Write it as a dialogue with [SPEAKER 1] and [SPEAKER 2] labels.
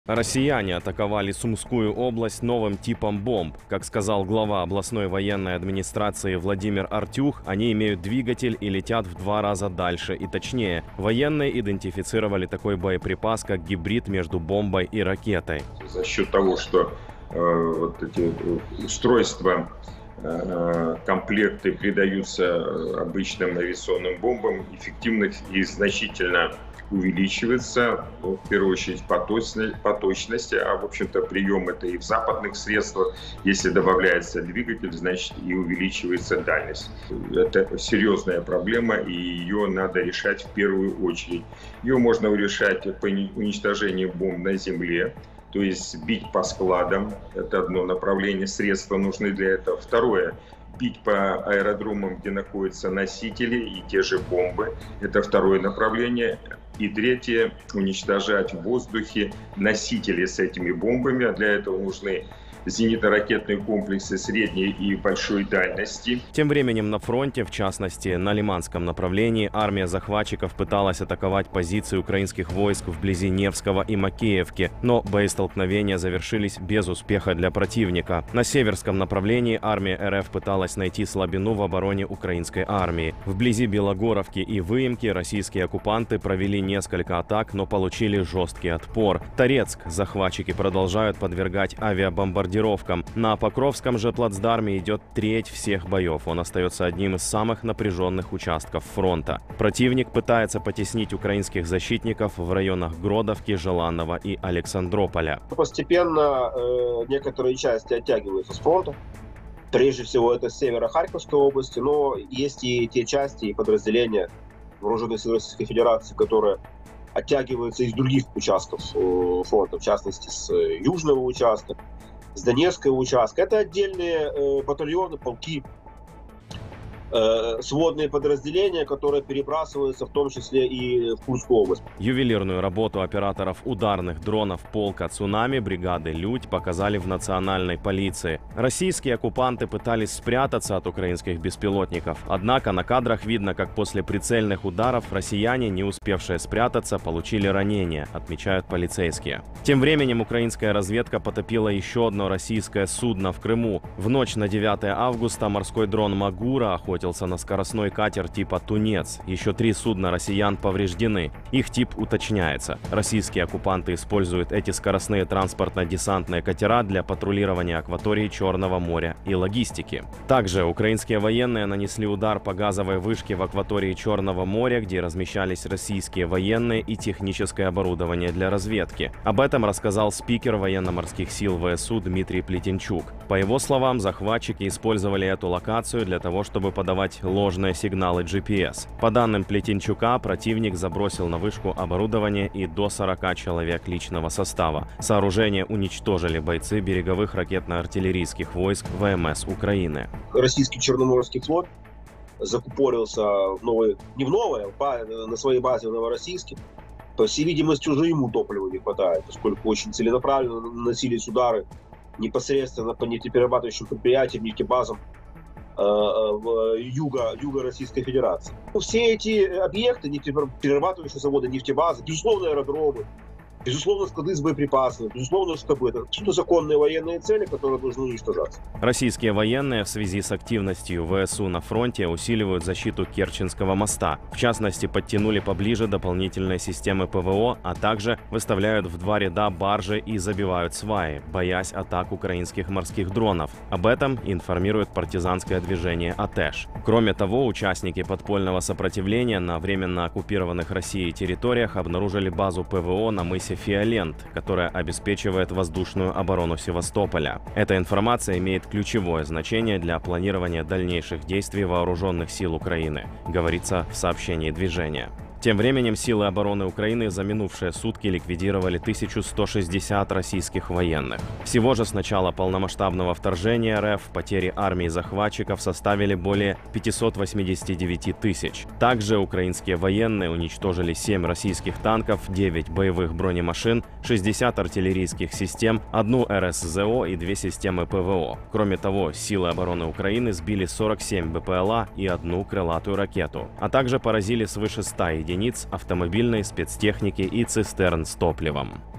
[SPEAKER 1] Россияне атаковали Сумскую область новым типом бомб. Как сказал глава областной военной администрации Владимир Артюх, они имеют двигатель и летят в 2 раза дальше и точнее. Военные идентифицировали такой боеприпас, как гибрид между бомбой и ракетой.
[SPEAKER 2] За счет того, что вот эти устройства, комплекты придаются обычным авиационным бомбам, эффективность и значительно увеличивается, в первую очередь по точности, а в общем-то прием это и в западных средствах. Если добавляется двигатель, значит и увеличивается дальность. Это серьезная проблема, и ее надо решать в первую очередь. Ее можно решать по уничтожению бомб на земле, то есть бить по складам, это одно направление, средства нужны для этого. Второе, бить по аэродромам, где находятся носители и те же бомбы, это второе направление. И третье, уничтожать в воздухе носители с этими бомбами, а для этого нужны зенитно-ракетные комплексы средней и большой дальности.
[SPEAKER 1] Тем временем на фронте, в частности на Лиманском направлении, армия захватчиков пыталась атаковать позиции украинских войск вблизи Невского и Макеевки, но боестолкновения завершились без успеха для противника. На Северском направлении армия РФ пыталась найти слабину в обороне украинской армии. Вблизи Белогоровки и Выемки российские оккупанты провели несколько атак, но получили жесткий отпор. Торецк захватчики продолжают подвергать авиабомбардировкам. На Покровском же плацдарме идет треть всех боев. Он остается одним из самых напряженных участков фронта. Противник пытается потеснить украинских защитников в районах Гродовки, Желанного и Александрополя.
[SPEAKER 3] Постепенно некоторые части оттягиваются с фронта. Прежде всего это с севера Харьковской области, но есть и те части и подразделения вооруженных сил Российской Федерации, которые оттягиваются из других участков фронта, в частности с южного участка, с Донецкого участка. Это отдельные батальоны, полки, сводные подразделения, которые перебрасываются в том числе и в Курскую область.
[SPEAKER 1] Ювелирную работу операторов ударных дронов полка «Цунами» бригады «Людь» показали в национальной полиции. Российские оккупанты пытались спрятаться от украинских беспилотников. Однако на кадрах видно, как после прицельных ударов россияне, не успевшие спрятаться, получили ранения, отмечают полицейские. Тем временем украинская разведка потопила еще одно российское судно в Крыму. В ночь на 9 августа морской дрон «Магура» охотился на скоростной катер типа «Тунец». Еще 3 судна россиян повреждены. Их тип уточняется. Российские оккупанты используют эти скоростные транспортно-десантные катера для патрулирования акватории Черного моря и логистики. Также украинские военные нанесли удар по газовой вышке в акватории Черного моря, где размещались российские военные и техническое оборудование для разведки. Об этом рассказал спикер военно-морских сил ВСУ Дмитрий Плетенчук. По его словам, захватчики использовали эту локацию для того, чтобы подавать ложные сигналы GPS. По данным Плетенчука, противник забросил на вышку оборудование и до 40 человек личного состава. Сооружение уничтожили бойцы береговых ракетно-артиллерийских войск ВМС Украины.
[SPEAKER 3] Российский Черноморский флот закупорился на своей базе в Новороссийске. По всей видимости, уже ему топлива не хватает, поскольку очень целенаправленно наносились удары непосредственно по нефтеперерабатывающим предприятиям, нефтебазам юга Российской Федерации. Все эти объекты, нефтеперерабатывающие заводы, нефтебазы, безусловно, аэродромы, безусловно, склады с боеприпасами, безусловно, штабы. Это какие-то законные военные цели, которые должны уничтожаться.
[SPEAKER 1] Российские военные в связи с активностью ВСУ на фронте усиливают защиту Керченского моста. В частности, подтянули поближе дополнительные системы ПВО, а также выставляют в 2 ряда баржи и забивают сваи, боясь атак украинских морских дронов. Об этом информирует партизанское движение «Атеш». Кроме того, участники подпольного сопротивления на временно оккупированных Россией территориях обнаружили базу ПВО на мысе Фиолент, которая обеспечивает воздушную оборону Севастополя. Эта информация имеет ключевое значение для планирования дальнейших действий вооруженных сил Украины, говорится в сообщении движения. Тем временем силы обороны Украины за минувшие сутки ликвидировали 1160 российских военных. Всего же с начала полномасштабного вторжения РФ потери армии захватчиков составили более 589 тысяч. Также украинские военные уничтожили 7 российских танков, 9 боевых бронемашин, 60 артиллерийских систем, 1 РСЗО и 2 системы ПВО. Кроме того, силы обороны Украины сбили 47 БПЛА и 1 крылатую ракету, а также поразили свыше 100 единиц автомобильной спецтехники и цистерн с топливом.